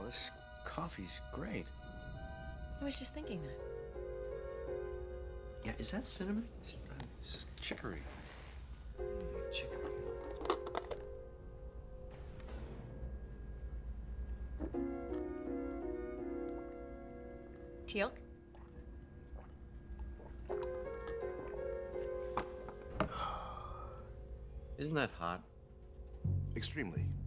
this coffee's great. I was just thinking that. Yeah, is that cinnamon? It's chicory. Chicory. Teal'c? Isn't that hot? Extremely.